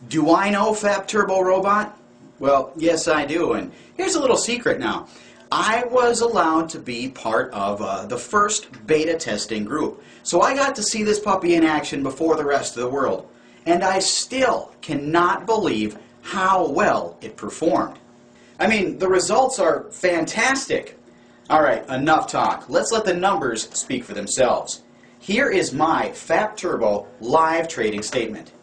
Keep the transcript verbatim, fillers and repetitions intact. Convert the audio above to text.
Do I know Fap Turbo Robot? Well, yes I do, and here's a little secret now. I was allowed to be part of uh, the first beta testing group, so I got to see this puppy in action before the rest of the world, and I still cannot believe how well it performed. I mean, the results are fantastic. Alright, enough talk. Let's let the numbers speak for themselves. Here is my Fap Turbo live trading statement.